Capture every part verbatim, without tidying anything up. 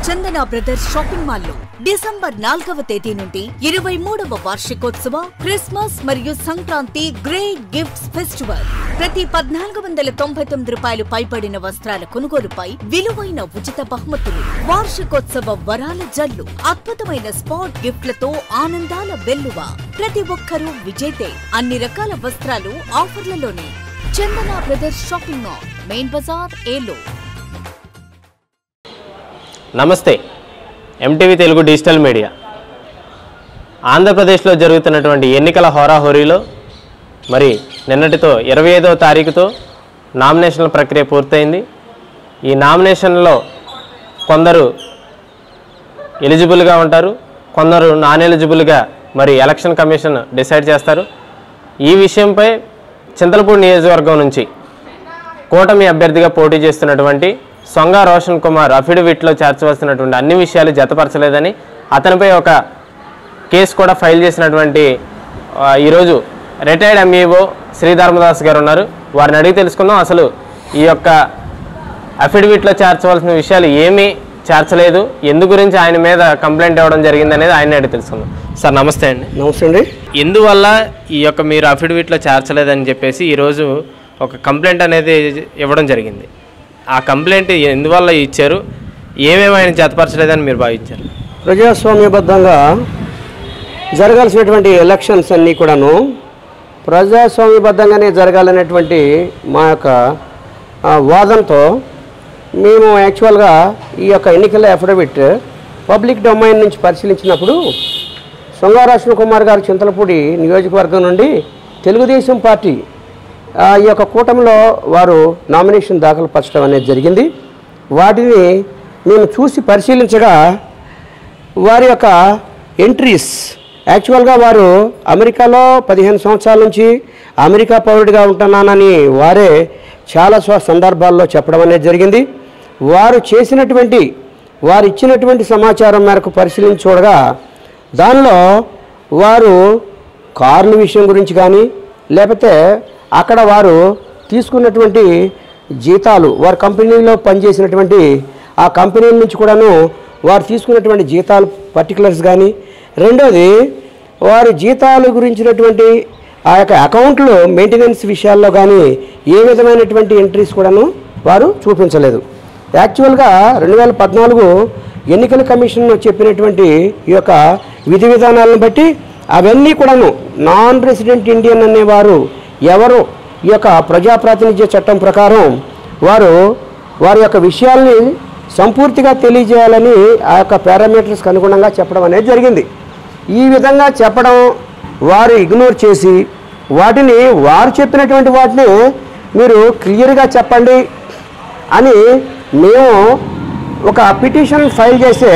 చందన brothers shopping mall లో December నాలుగవ తేదీ నుండి ఇరవై మూడవ వార్షికోత్సవ క్రిస్మస్ మరియు సంక్రాంతి గ్రేట్ గిఫ్ట్స్ ఫెస్టివల్. ప్రతి పద్నాలుగు వందల తొంభై తొమ్మిది రూపాయలు పైబడిన వస్త్రాల కొనుగోలుపై విలువైన ఉచిత బహుమతులు, వార్షికోత్సవ వరాల జల్లు, అద్భుతమైన స్పాట్ గిఫ్ట్లతో ఆనందాల వెల్లువ. ప్రతి ఒక్కరూ విజేతే. అన్ని రకాల వస్త్రాలు ఆఫర్లలోనే. Chandana brothers shopping mall, main bazaar, ఏలో. నమస్తే. MTV Telugu digital media. ఆంధ్రప్రదేశ్లో జరుగుతున్నటువంటి ఎన్నికల హోరాహోరీలో మరి నిన్నటితో ఇరవై ఐదవ తారీఖుతో నామినేషన్ల ప్రక్రియ పూర్తయింది. ఈ నామినేషన్లో కొందరు ఎలిజిబుల్గా ఉంటారు, కొందరు నాన్ ఎలిజిబుల్గా మరి ఎలక్షన్ కమిషన్ డిసైడ్ చేస్తారు. ఈ విషయంపై చింతలపూడి నియోజకవర్గం నుంచి కూటమి అభ్యర్థిగా పోటీ చేస్తున్నటువంటి సొంగ రోషన్ కుమార్ అఫిడవిట్లో చేర్చవలసినటువంటి అన్ని విషయాలు జతపరచలేదని అతనిపై ఒక కేసు కూడా ఫైల్ చేసినటువంటి ఈరోజు రిటైర్డ్ ఎంఈఓ శ్రీధర్మదాస్ గారు ఉన్నారు. వారిని అడిగి తెలుసుకుందాం అసలు ఈ యొక్క అఫిడవిట్లో చేర్చవలసిన విషయాలు ఏమీ చేర్చలేదు, ఎందు గురించి ఆయన మీద కంప్లైంట్ ఇవ్వడం జరిగింది అనేది ఆయన అడిగి తెలుసుకుందాం. సార్ నమస్తే అండి. నమస్తే అండి. ఎందువల్ల ఈ యొక్క మీరు అఫిడవిట్లో చేర్చలేదని చెప్పేసి ఈరోజు ఒక కంప్లైంట్ అనేది ఇవ్వడం జరిగింది. ఆ కంప్లైంట్ ఎందువల్ల ఇచ్చారు, ఏమేమి ఆయన జతపరచలేదని మీరు భావించారు? ప్రజాస్వామ్యబద్ధంగా జరగాల్సినటువంటి ఎలక్షన్స్ అన్నీ కూడాను ప్రజాస్వామ్యబద్ధంగానే జరగాలనేటువంటి మా యొక్క వాదనతో మేము యాక్చువల్గా ఈ యొక్క ఎన్నికల అఫిడవిట్ పబ్లిక్ డొమైన్ నుంచి పరిశీలించినప్పుడు సొంగ రోషన్ కుమార్ గారు చింతలపూడి నియోజకవర్గం నుండి తెలుగుదేశం పార్టీ ఈ యొక్క కూటమిలో వారు నామినేషన్ దాఖలు పరచడం అనేది జరిగింది. వాటిని మేము చూసి పరిశీలించగా వారి యొక్క ఎంట్రీస్ యాక్చువల్గా వారు అమెరికాలో పదిహేను సంవత్సరాల నుంచి అమెరికా పౌరుడిగా ఉంటున్నానని వారే చాలా సందర్భాల్లో చెప్పడం అనేది జరిగింది. వారు చేసినటువంటి వారు ఇచ్చినటువంటి సమాచారం మేరకు పరిశీలించి చూడగా దానిలో వారు కార్ల విషయం గురించి కానీ లేకపోతే అక్కడ వారు తీసుకున్నటువంటి జీతాలు, వారి కంపెనీలో పనిచేసినటువంటి ఆ కంపెనీల నుంచి కూడాను వారు తీసుకున్నటువంటి జీతాలు పర్టికులర్స్ కానీ, రెండోది వారి జీతాలు గురించినటువంటి ఆ యొక్క అకౌంట్లో మెయింటెనెన్స్ విషయాల్లో కానీ ఏ విధమైనటువంటి ఎంట్రీస్ కూడాను వారు చూపించలేదు. యాక్చువల్గా రెండు వేల పద్నాలుగు ఎన్నికల కమిషన్ చెప్పినటువంటి ఈ యొక్క విధి విధానాలను బట్టి అవన్నీ కూడాను నాన్ రెసిడెంట్ ఇండియన్ అనేవారు ఎవరు ఈ యొక్క ప్రజాప్రాతినిధ్య చట్టం ప్రకారం వారు వారి యొక్క విషయాల్ని సంపూర్తిగా తెలియజేయాలని ఆ యొక్క పారామీటర్స్కి అనుగుణంగా చెప్పడం అనేది జరిగింది. ఈ విధంగా చెప్పడం వారు ఇగ్నోర్ చేసి వాటిని వారు చెప్పినటువంటి వాటిని మీరు క్లియర్గా చెప్పండి అని మేము ఒక పిటిషన్ ఫైల్ చేసే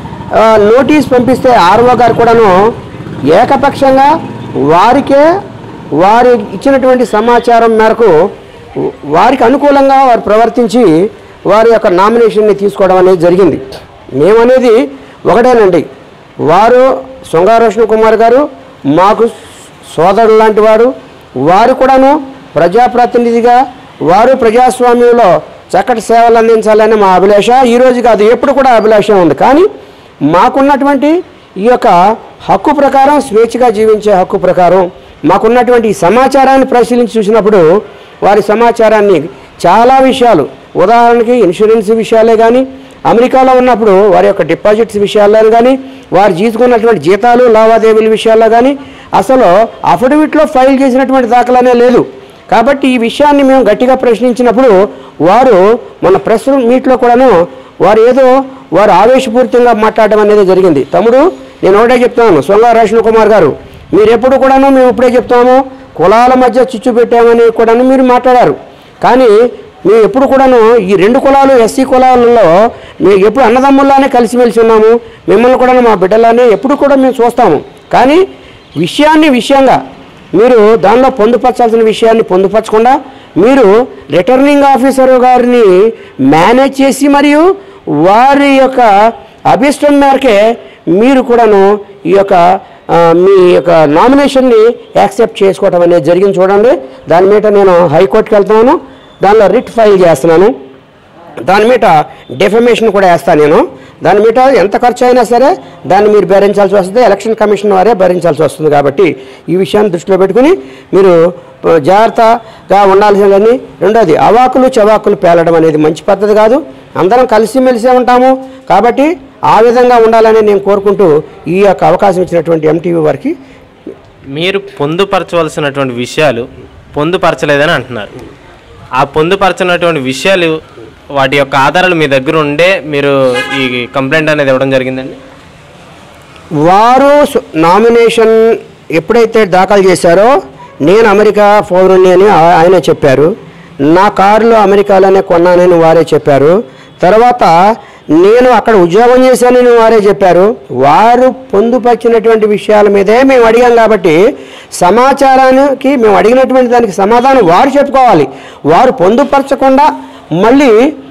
నోటీస్ పంపిస్తే ఆర్ఓ గారు కూడాను ఏకపక్షంగా వారికే వారి ఇచ్చినటువంటి సమాచారం మేరకు వారికి అనుకూలంగా వారు ప్రవర్తించి వారి యొక్క నామినేషన్ని తీసుకోవడం అనేది జరిగింది. మేమనేది ఒకటేనండి, వారు సొంగ రోషన్ కుమార్ గారు మాకు సోదరుడు లాంటి వారు, వారు కూడాను ప్రజాప్రతినిధిగా వారు ప్రజాస్వామ్యంలో చక్కటి సేవలు అందించాలని మా అభిలాష. ఈరోజు కాదు, ఎప్పుడు కూడా అభిలాష ఉంది. కానీ మాకున్నటువంటి ఈ యొక్క హక్కు ప్రకారం, స్వేచ్ఛగా జీవించే హక్కు ప్రకారం మాకున్నటువంటి సమాచారాన్ని పరిశీలించి చూసినప్పుడు వారి సమాచారాన్ని చాలా విషయాలు, ఉదాహరణకి ఇన్సూరెన్స్ విషయాలే కానీ, అమెరికాలో ఉన్నప్పుడు వారి యొక్క డిపాజిట్స్ విషయాల్లో కానీ, వారు తీసుకున్నటువంటి జీతాలు లావాదేవీల విషయాల్లో కానీ అసలు అఫిడవిట్లో ఫైల్ చేసినటువంటి దాఖలానే లేదు. కాబట్టి ఈ విషయాన్ని మేము గట్టిగా ప్రశ్నించినప్పుడు వారు మన ప్రెస్ మీట్లో కూడాను వారు ఏదో వారు ఆవేశపూరితంగా మాట్లాడడం అనేది జరిగింది. తమ్ముడు, నేను ఒకటే చెప్తాను, సొంగ రోషన్ కుమార్ గారు, మీరు ఎప్పుడు కూడాను మేము ఇప్పుడే చెప్తాము కులాల మధ్య చిచ్చు పెట్టామని కూడాను మీరు మాట్లాడారు. కానీ మేము ఎప్పుడు కూడాను ఈ రెండు కులాలు ఎస్సీ కులాలలో మేము ఎప్పుడు అన్నదమ్ముల్లానే కలిసిమెలిసి ఉన్నాము, మిమ్మల్ని కూడా మా బిడ్డలానే ఎప్పుడు కూడా మేము చూస్తాము. కానీ విషయాన్ని విషయంగా మీరు దానిలో పొందుపరచాల్సిన విషయాన్ని పొందుపరచకుండా మీరు రిటర్నింగ్ ఆఫీసర్ గారిని మేనేజ్ చేసి మరియు వారి యొక్క అభిష్టం మేరకే మీరు కూడాను ఈ యొక్క మీ యొక్క నామినేషన్ని యాక్సెప్ట్ చేసుకోవడం అనేది జరిగింది. చూడండి, దాని మీద నేను హైకోర్టుకి వెళ్తున్నాను, దానిలో రిట్ ఫైల్ చేస్తున్నాను, దాని మీద డెఫమేషన్ కూడా వేస్తాను నేను. దాని మీద ఎంత ఖర్చు అయినా సరే దాన్ని మీరు భరించాల్సి వస్తుంది, ఎలక్షన్ కమిషన్ వారే భరించాల్సి వస్తుంది. కాబట్టి ఈ విషయాన్ని దృష్టిలో పెట్టుకుని మీరు జాగ్రత్తగా ఉండాల్సిందని. రెండోది అవాకులు చవాకులు పేలడం అనేది మంచి పద్ధతి కాదు. అందరం కలిసిమెలిసే ఉంటాము కాబట్టి ఆ విధంగా ఉండాలని నేను కోరుకుంటూ ఈ యొక్క అవకాశం ఇచ్చినటువంటి ఎంటీవీ వారికి. మీరు పొందుపరచవలసినటువంటి విషయాలు పొందుపరచలేదని అంటున్నారు. ఆ పొందుపరచినటువంటి విషయాలు వాటి యొక్క ఆధారాలు మీ దగ్గర ఉండే మీరు ఈ కంప్లైంట్ అనేది ఇవ్వడం జరిగిందండి? వారు నామినేషన్ ఎప్పుడైతే దాఖలు చేశారో నేను అమెరికా పౌరుణ్ణి అని ఆయన చెప్పారు. నా కారులో అమెరికాలోనే కొన్నానని వారే చెప్పారు. తర్వాత నేను అక్కడ ఉద్యోగం చేశానని వారే చెప్పారు. వారు పొందుపరిచినటువంటి విషయాల మీదే మేము అడిగాం కాబట్టి సమాచారానికి మేము అడిగినటువంటి దానికి సమాధానం వారు చెప్పుకోవాలి. వారు పొందుపరచకుండా మళ్ళీ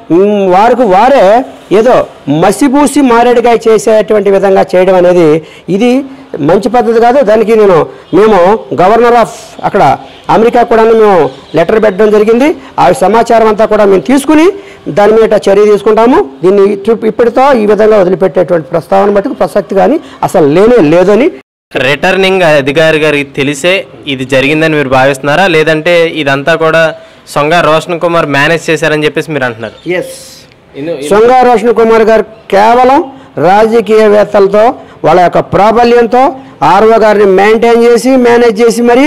వారికి వారే ఏదో మసిపూసి మారేడుకాయ చేసేటువంటి విధంగా చేయడం అనేది ఇది మంచి పద్ధతి కాదు. దానికి నేను మేము గవర్నర్ ఆఫ్ అక్కడ అమెరికా కూడా మేము లెటర్ పెట్టడం జరిగింది. ఆ సమాచారం అంతా కూడా మేము తీసుకుని దాని మీద చర్య తీసుకుంటాము. దీన్ని ఇప్పటితో ఈ విధంగా వదిలిపెట్టేటువంటి ప్రస్తావన మటుకు ప్రసక్తి కానీ అసలు లేనే లేదని. రిటర్నింగ్ అధికారి గారికి తెలిసే ఇది జరిగిందని మీరు భావిస్తున్నారా, లేదంటే ఇదంతా కూడా సొంగ రోషన్ కుమార్ మేనేజ్ చేశారని చెప్పేసి మీరు అంటున్నారు? ఎస్, సొంగ రోషన్ కుమార్ గారు కేవలం రాజకీయవేత్తలతో వాళ్ళ యొక్క ప్రాబల్యంతో ఆర్ఓ గారిని మెయింటైన్ చేసి మేనేజ్ చేసి మరి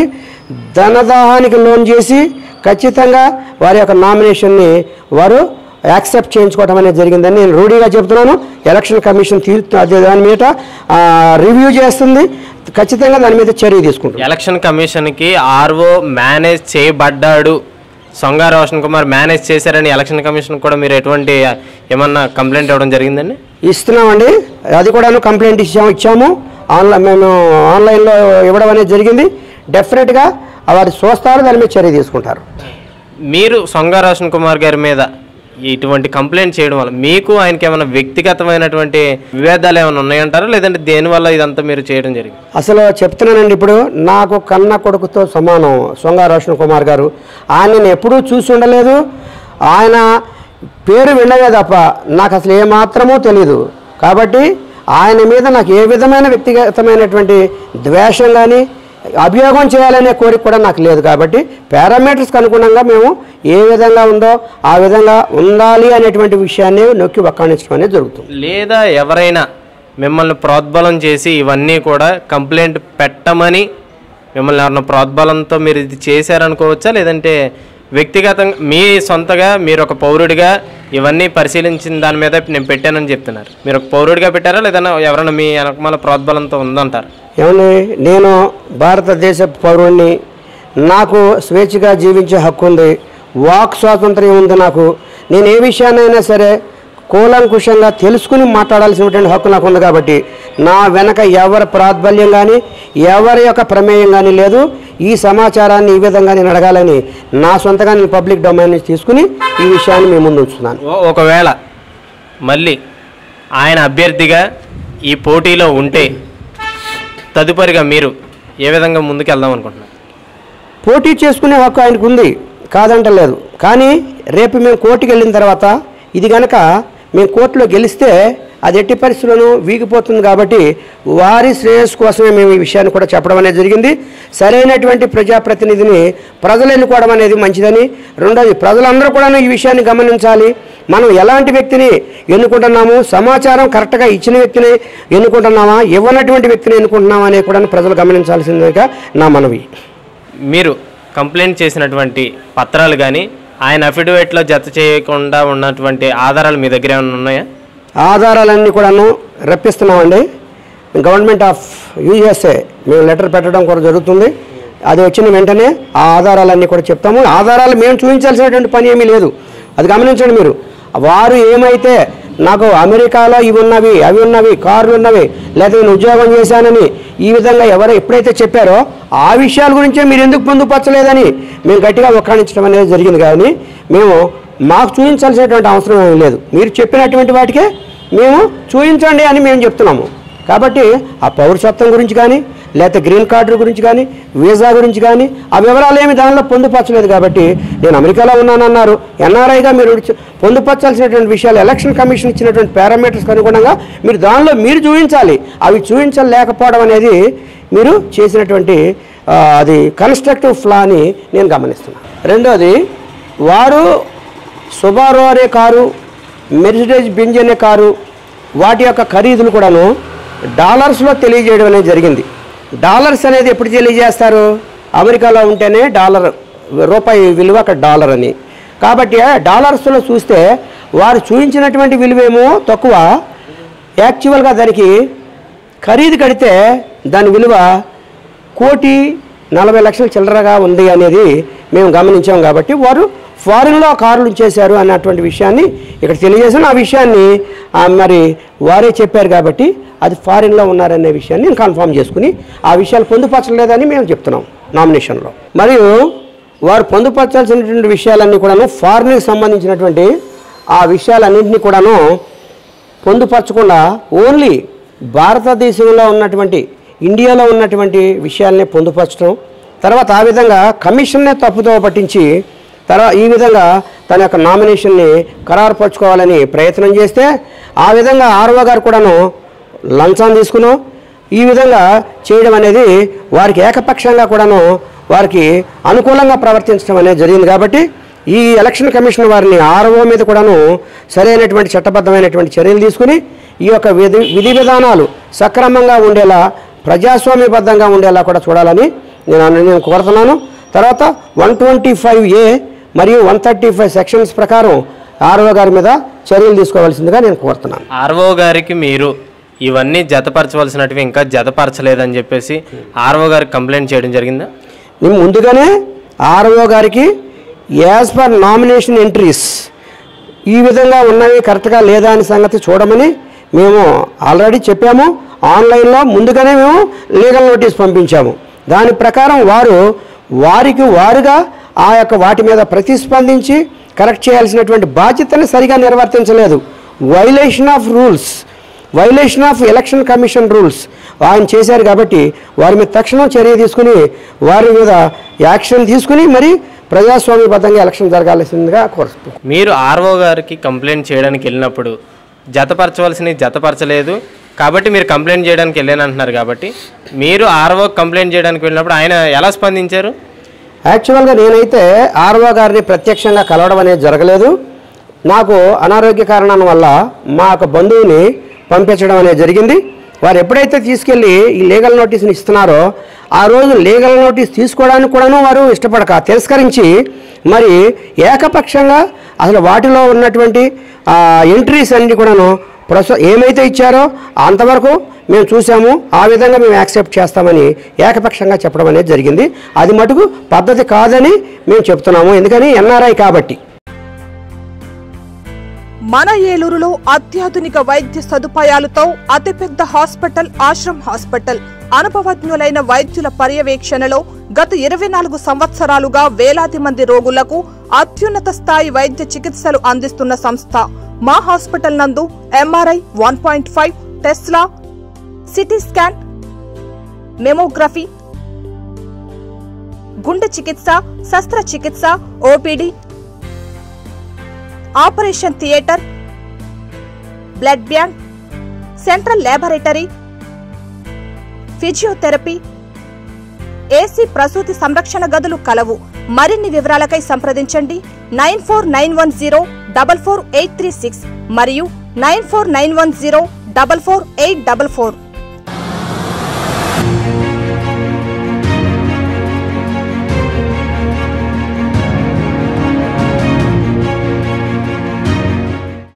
ధనదాహానికి లోన్ చేసి ఖచ్చితంగా వారి యొక్క నామినేషన్ని వారు యాక్సెప్ట్ చేయించుకోవడం అనేది జరిగిందని నేను రూఢీగా చెప్తున్నాను. ఎలక్షన్ కమిషన్ తీరు దాని మీద రివ్యూ చేస్తుంది, ఖచ్చితంగా దాని మీద చర్య తీసుకుంటాం. ఎలక్షన్ కమిషన్కి ఆర్ఓ మేనేజ్ చేయబడ్డాడు, సొంగ రోషన్ కుమార్ మేనేజ్ చేశారని ఎలక్షన్ కమిషన్ కూడా మీరు ఎటువంటి ఏమన్నా కంప్లైంట్ ఇవ్వడం జరిగిందండి? ఇస్తున్నామండి, అది కూడాను కంప్లైంట్ ఇచ్చాము ఇచ్చాము ఆన్లైన్ మేము ఆన్లైన్లో ఇవ్వడం అనేది జరిగింది. డెఫినెట్గా వారు చూస్తారు, దాని మీద చర్య తీసుకుంటారు. మీరు సొంగ రోషన్ కుమార్ గారి మీద ఇటువంటి కంప్లైంట్ చేయడం వల్ల మీకు ఆయనకి ఏమైనా వ్యక్తిగతమైనటువంటి విభేదాలు ఏమైనా ఉన్నాయంటారా, లేదంటే దేనివల్ల ఇదంతా మీరు చేయడం జరిగింది? అసలు చెప్తున్నానండి, ఇప్పుడు నాకు కన్న కొడుకుతో సమానం సొంగ రోషన్ కుమార్ గారు. ఆయనను ఎప్పుడూ చూసి ఉండలేదు, ఆయన పేరు వినలే తప్ప నాకు అసలు ఏమాత్రమూ తెలీదు. కాబట్టి ఆయన మీద నాకు ఏ విధమైన వ్యక్తిగతమైనటువంటి ద్వేషం కానీ అభియోగం చేయాలనే కోరిక కూడా నాకు లేదు. కాబట్టి పారామీటర్స్కి అనుగుణంగా మేము ఏ విధంగా ఉందో ఆ విధంగా ఉండాలి అనేటువంటి విషయాన్ని నొక్కి వక్కాణించడం అనేది జరుగుతుంది. లేదా ఎవరైనా మిమ్మల్ని ప్రోద్బలం చేసి ఇవన్నీ కూడా కంప్లైంట్ పెట్టమని మిమ్మల్ని ఎవరైనా ప్రోద్బలంతో మీరు ఇది చేశారనుకోవచ్చా, లేదంటే వ్యక్తిగతంగా మీ సొంతగా మీరు ఒక పౌరుడిగా ఇవన్నీ పరిశీలించిన దాని మీద నేను పెట్టానని చెప్తున్నారు? మీరు ఒక పౌరుడిగా పెట్టారా, లేదన్నా ఎవరైనా మీ వెనకమాల ప్రోద్బలంతో ఉందంటారు? ఏమండి, నేను భారతదేశ పౌరుణ్ణి, నాకు స్వేచ్ఛగా జీవించే హక్కు ఉంది, వాక్ స్వాతంత్ర్యం ఉంది. నాకు నేను ఏ విషయాన్నైనా సరే కూలంకుషంగా తెలుసుకుని మాట్లాడాల్సినటువంటి హక్కు నాకు ఉంది. కాబట్టి నా వెనక ఎవరి ప్రాబల్యం కానీ ఎవరి యొక్క ప్రమేయం కానీ లేదు. ఈ సమాచారాన్ని ఈ విధంగా నేను అడగాలని నా సొంతగా నేను పబ్లిక్ డొమైన్ నుంచి తీసుకుని ఈ విషయాన్ని మేము ముందు ఉంచుతున్నాను. ఒకవేళ మళ్ళీ ఆయన అభ్యర్థిగా ఈ పోటీలో ఉంటే తదుపరిగా మీరు ఏ విధంగా ముందుకు వెళ్దాం అనుకుంటున్నారు? పోటీ చేసుకునే హక్కు ఆయనకు ఉంది, కాదంటలేదు. కానీ రేపు మేము కోర్టుకి వెళ్ళిన తర్వాత ఇది కనుక మేము కోర్టులో గెలిస్తే అది ఎట్టి పరిస్థితుల్లోనూ వీగిపోతుంది. కాబట్టి వారి శ్రేయస్సు కోసమే మేము ఈ విషయాన్ని కూడా చెప్పడం అనేది జరిగింది. సరైనటువంటి ప్రజాప్రతినిధిని ప్రజలు ఎన్నుకోవడం అనేది మంచిదని. రెండోది, ప్రజలందరూ కూడా ఈ విషయాన్ని గమనించాలి. మనం ఎలాంటి వ్యక్తిని ఎన్నుకుంటున్నాము, సమాచారం కరెక్ట్గా ఇచ్చిన వ్యక్తిని ఎన్నుకుంటున్నామా, ఇవ్వనటువంటి వ్యక్తిని ఎన్నుకుంటున్నామా అనేది కూడా ప్రజలు గమనించాల్సిందిగా నా మనవి. మీరు కంప్లైంట్ చేసినటువంటి పత్రాలు కానీ ఆయన అఫిడవిట్లో జత చేయకుండా ఉన్నటువంటి ఆధారాలు మీ దగ్గర ఏమైనా ఉన్నాయా? ఆధారాలన్నీ కూడాను రప్పిస్తున్నామండి. గవర్నమెంట్ ఆఫ్ యూఎస్ఏ మేము లెటర్ పెట్టడం కూడా జరుగుతుంది. అది వచ్చిన వెంటనే ఆ ఆధారాలన్నీ కూడా చెప్తాము. ఆధారాలు మేము చూపించాల్సినటువంటి పని ఏమీ లేదు, అది గమనించండి మీరు. వారు ఏమైతే నాకు అమెరికాలో ఇవి ఉన్నవి అవి ఉన్నవి కార్లు ఉన్నవి లేదా నేను ఉద్యోగం చేశానని ఈ విధంగా ఎవరు ఎప్పుడైతే చెప్పారో ఆ విషయాల గురించే మీరు ఎందుకు పొందుపరచలేదని మేము గట్టిగా వక్కాణించడం అనేది జరిగింది. కానీ మేము మాకు చూపించాల్సినటువంటి అవసరం ఏమీ లేదు. మీరు చెప్పినటువంటి వాటికే మేము చూపించండి అని మేము చెప్తున్నాము. కాబట్టి ఆ పౌరసత్వం గురించి కానీ లేకపోతే గ్రీన్ కార్డు గురించి కానీ వీసా గురించి కానీ ఆ వివరాలు ఏమి దానిలో పొందుపరచలేదు. కాబట్టి నేను అమెరికాలో ఉన్నానన్నారు, ఎన్ఆర్ఐగా మీరు పొందుపరచాల్సినటువంటి విషయాలు ఎలక్షన్ కమిషన్ ఇచ్చినటువంటి పారామీటర్స్కి అనుగుణంగా మీరు దానిలో మీరు చూపించాలి. అవి చూపించలేకపోవడం అనేది మీరు చేసినటువంటి అది కన్స్ట్రక్టివ్ ఫ్లా అని నేను గమనిస్తున్నాను. రెండోది, వారు సుబారో అనే కారు, మెర్సిడెస్ బెంజ్ అనే కారు వాటి యొక్క ఖరీదులు కూడాను డాలర్స్లో తెలియజేయడం అనేది జరిగింది. డాలర్స్ అనేది ఎప్పుడు తెలియజేస్తారు? అమెరికాలో ఉంటేనే డాలర్, రూపాయి విలువ అక్కడ డాలర్ అని. కాబట్టి డాలర్స్లో చూస్తే వారు చూపించినటువంటి విలువేమో తక్కువ, యాక్చువల్గా దానికి ఖరీదు కడితే దాని విలువ కోటి నలభై లక్షల చిల్లరగా ఉంది అనేది మేము గమనించాం. కాబట్టి వారు ఫారిన్లో కార్లు చేశారు అన్నటువంటి విషయాన్ని ఇక్కడ తెలియజేసాను. ఆ విషయాన్ని మరి వారే చెప్పారు కాబట్టి అది ఫారిన్లో ఉన్నారనే విషయాన్ని నేను కన్ఫర్మ్ చేసుకుని ఆ విషయాలు పొందుపరచలేదని మేము చెప్తున్నాం నామినేషన్లో. మరియు వారు పొందుపరచాల్సినటువంటి విషయాలన్నీ కూడాను ఫారిన్కి సంబంధించినటువంటి ఆ విషయాలన్నింటినీ కూడాను పొందుపరచకుండా ఓన్లీ భారతదేశంలో ఉన్నటువంటి, ఇండియాలో ఉన్నటువంటి విషయాలనే పొందుపరచడం, తర్వాత ఆ విధంగా కమిషన్నే తప్పుదో పట్టించి తర్వాత ఈ విధంగా తన యొక్క నామినేషన్ని ఖరారుపరచుకోవాలని ప్రయత్నం చేస్తే ఆ విధంగా ఆర్ఓ గారు కూడాను లంచం తీసుకును ఈ విధంగా చేయడం అనేది వారికి ఏకపక్షంగా కూడాను వారికి అనుకూలంగా ప్రవర్తించడం అనేది జరిగింది. కాబట్టి ఈ ఎలక్షన్ కమిషన్ వారిని ఆర్ఓ మీద కూడాను సరైనటువంటి చట్టబద్ధమైనటువంటి చర్యలు తీసుకుని ఈ యొక్క విధి విధి విధానాలు సక్రమంగా ఉండేలా, ప్రజాస్వామ్యబద్ధంగా ఉండేలా కూడా చూడాలని నేను నేను కోరుతున్నాను. తర్వాత వన్ ట్వంటీ ఫైవ్ ఏ మరియు వన్ థర్టీ ఫైవ్ సెక్షన్స్ ప్రకారం ఆర్ఓ గారి మీద చర్యలు తీసుకోవాల్సిందిగా నేను కోరుతున్నాను. ఆర్ఓ గారికి మీరు ఇవన్నీ జతపరచవలసినవి ఇంకా జతపరచలేదని చెప్పేసి ఆర్ఓ గారికి కంప్లైంట్ చేయడం జరిగిందా? మేము ముందుగానే ఆర్ఓ గారికి యాజ్ పర్ నామినేషన్ ఎంట్రీస్ ఈ విధంగా ఉన్నవి కరెక్ట్గా లేదా అనే సంగతి చూడమని మేము ఆల్రెడీ చెప్పాము. ఆన్లైన్లో ముందుగానే మేము లీగల్ నోటీస్ పంపించాము. దాని ప్రకారం వారు వారికి వారుగా ఆ యొక్క వాటి మీద ప్రతిస్పందించి కరెక్ట్ చేయాల్సినటువంటి బాధ్యతని సరిగా నిర్వర్తించలేదు. Violation of rules, violation of election commission rules ఆయన చేశారు. కాబట్టి వారి మీద తక్షణం చర్య తీసుకుని వారి మీద యాక్షన్ తీసుకుని మరి ప్రజాస్వామ్యబద్ధంగా ఎలక్షన్ జరగాల్సిందిగా కోరుతున్నాను. మీరు ఆర్ఓ గారికి కంప్లైంట్ చేయడానికి వెళ్ళినప్పుడు జతపరచవలసినవి జతపరచలేదు కాబట్టి మీరు కంప్లైంట్ చేయడానికి వెళ్ళానంటున్నారు. కాబట్టి మీరు ఆర్ఓ కంప్లైంట్ చేయడానికి వెళ్ళినప్పుడు ఆయన ఎలా స్పందించారు? యాక్చువల్గా నేనైతే ఆర్ఓ గారిని ప్రత్యక్షంగా కలవడం అనేది జరగలేదు. నాకు అనారోగ్య కారణాల వల్ల మా యొక్క బంధువుని పంపించడం అనేది జరిగింది. వారు ఎప్పుడైతే తీసుకెళ్ళి ఈ లీగల్ నోటీస్ని ఇస్తున్నారో ఆ రోజు లీగల్ నోటీస్ తీసుకోవడానికి కూడాను వారు ఇష్టపడక తిరస్కరించి మరి ఏకపక్షంగా అసలు వాటిలో ఉన్నటువంటి ఎంట్రీస్ అన్ని కూడాను ప్రొస ఏమైతే ఇచ్చారో అంతవరకు మేము చూసాము, ఆ విధంగా మేము యాక్సెప్ట్ చేస్తామని ఏకపక్షంగా చెప్పడం అనేది జరిగింది. అది మటుకు పద్ధతి కాదని మేము చెప్తున్నాము. ఎందుకని ఎన్ఆర్ఐ కాబట్టి. మన ఏలూరులో అత్యాధునిక వైద్య సదుపాయాలతో అతిపెద్ద హాస్పిటల్ ఆశ్రమ్ హాస్పిటల్. అనుభవజ్ఞులైన వైద్యుల పర్యవేక్షణలో గత ఇరవై నాలుగు సంవత్సరాలుగా వేలాది మంది రోగులకు అత్యున్నత స్థాయి వైద్య చికిత్సలు అందిస్తున్న సంస్థ. మా హాస్పిటల్ నందు MRI, one point five, tesla, CT scan, mammography, గుండె చికిత్స, శస్త్రచికిత్స, OPD, operation theatre, blood bank, central laboratory, physiotherapy, AC ప్రసూతి సంరక్షణ గదులు కలవు. మరిన్ని వివరాలకై సంప్రదించండి nine four nine one zero double four eight three six మరియు nine four nine one zero double four eight double four.